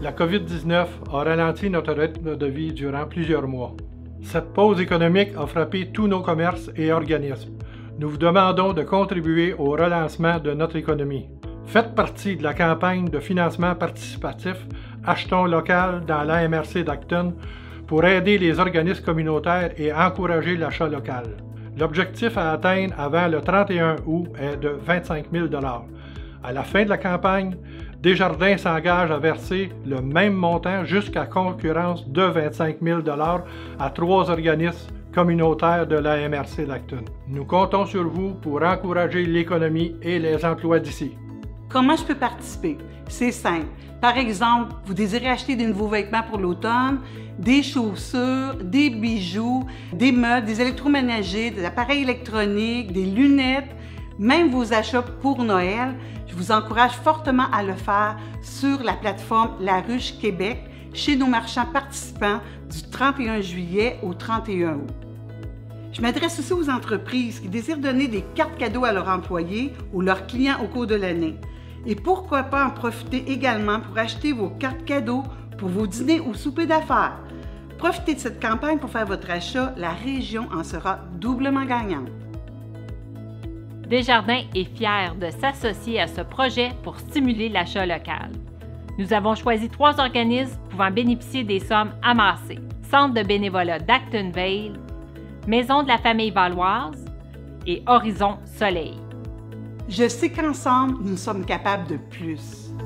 La COVID-19 a ralenti notre rythme de vie durant plusieurs mois. Cette pause économique a frappé tous nos commerces et organismes. Nous vous demandons de contribuer au relancement de notre économie. Faites partie de la campagne de financement participatif Achetons local dans l'AMRC d'Acton pour aider les organismes communautaires et encourager l'achat local. L'objectif à atteindre avant le 31 août est de 25 000 $. À la fin de la campagne, Desjardins s'engage à verser le même montant jusqu'à concurrence de 25 000 $ à 3 organismes communautaires de la MRC d'Acton. Nous comptons sur vous pour encourager l'économie et les emplois d'ici. Comment je peux participer? C'est simple. Par exemple, vous désirez acheter des nouveaux vêtements pour l'automne, des chaussures, des bijoux, des meubles, des électroménagers, des appareils électroniques, des lunettes, même vos achats pour Noël. Je vous encourage fortement à le faire sur la plateforme La Ruche Québec chez nos marchands participants du 31 juillet au 31 août. Je m'adresse aussi aux entreprises qui désirent donner des cartes cadeaux à leurs employés ou leurs clients au cours de l'année. Et pourquoi pas en profiter également pour acheter vos cartes cadeaux pour vos dîners ou soupers d'affaires. Profitez de cette campagne pour faire votre achat, la région en sera doublement gagnante. Desjardins est fier de s'associer à ce projet pour stimuler l'achat local. Nous avons choisi 3 organismes pouvant bénéficier des sommes amassées. Centre de bénévolat d'Actonville, Maison de la famille Valoise et Horizon Soleil. Je sais qu'ensemble, nous sommes capables de plus.